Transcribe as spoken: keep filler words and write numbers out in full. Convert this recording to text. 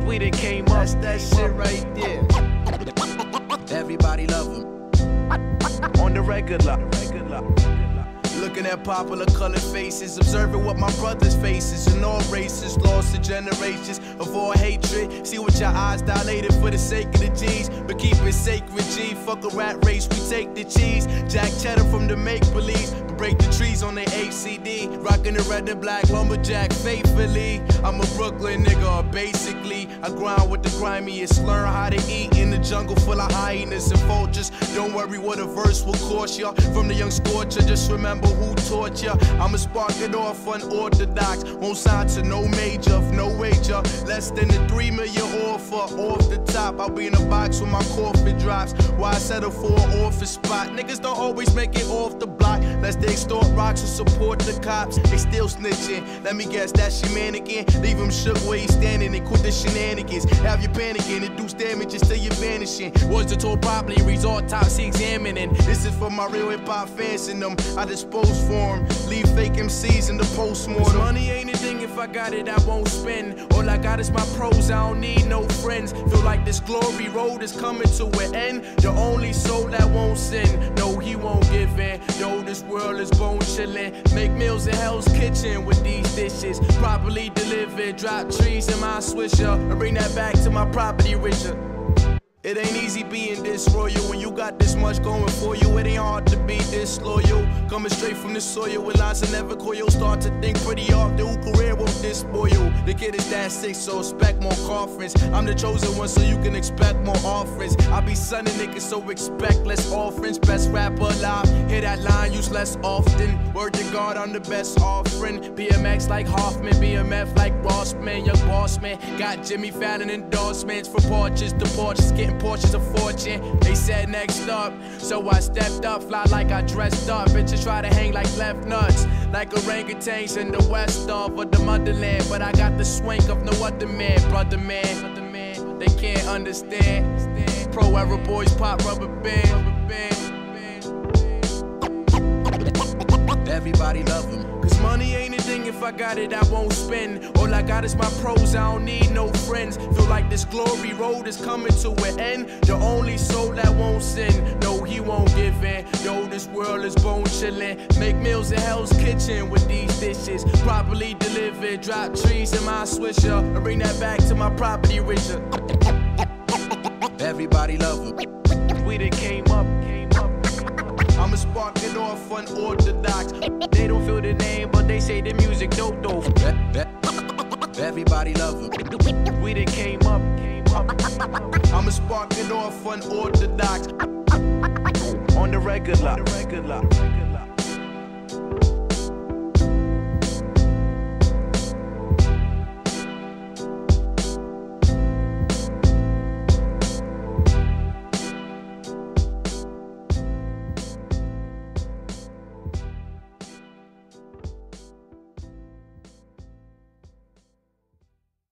We done came up. That's that shit right there. Everybody love him. On the regular. regular. Looking at popular colored faces, observing what my brothers faces in all races, lost to generations of all hatred. See what your eyes dilated for the sake of the G's, but keep it sacred, G. Fuck a rat race, we take the cheese. Jack cheddar from the make-believe, but break the trees on the A C D. Rocking the red and black lumberjack faithfully. I'm a Brooklyn nigga, basically. I grind with the grimiest, learn how to eat in the jungle full of hyenas and vultures. Don't worry what a verse will cost ya. From the young scorcher, just remember who taught ya. I'ma spark it off unorthodox. Won't sign to no major, no wager. Less than the three million offer off the top. I'll be in a box when my coffin drops. Why settle for an office spot? Niggas don't always make it off the block. Lest they extort rocks or support the cops. They still snitching. Let me guess, that's your man again. Leave him shook where he's standing and quit the shenanigans. Have you panicking, induce damages till you're vanishing. Was the tour properly? Reads autopsy examining. This is for my real hip hop fans and them. I dispose for him. Leave fake M Cs in the postmortem. Money ain't a thing, if I got it, I won't spend. All I got is my pros, I don't need no friends. Feel like this glory road is coming to an end. The only soul that won't sin, no, he won't give in. Yo, this world is bone chillin'. Make meals in Hell's Kitchen with these dishes. Properly delivered, drop trees in my swisher, and bring that back to my property richer. It ain't easy being disloyal when you got this much going for you. It ain't hard to be disloyal. Coming straight from the soil with lines that never coil. You'll start to think pretty often who career won't dispoil. The kid is that sick, so expect more conference. I'm the chosen one, so you can expect more offerings. I be sunning niggas, so expect less offerings. Best rapper alive, hear that line used less often. Word to God, I'm the best offering. B M X like Hoffman, B M F like Rossman. Young boss man, got Jimmy Fallon endorsements from porches to porches. Getting portions of fortune, they said next up. So I stepped up, fly like I dressed up. Bitches try to hang like left nuts, like orangutans in the west of or the motherland. But I got the swing of no other man, brother man. They can't understand. Pro era boys pop rubber band. Everybody love him. Cause money ain't a thing, if I got it, I won't spend. All I got is my pros, I don't need no friends. Feel like this glory road is coming to an end. The only soul that won't sin, no, he won't give in. Yo, this world is bone chillin'. Make meals in Hell's Kitchen with these dishes. Properly delivered, drop trees in my swisher, and bring that back to my property richer. Everybody love him. We done came up. Came up. I'ma spark it off unorthodox. They don't feel the name, but they say the music dope though. Everybody love him. We done came up. Came up. I'ma spark it off unorthodox. On the regular. On the regular.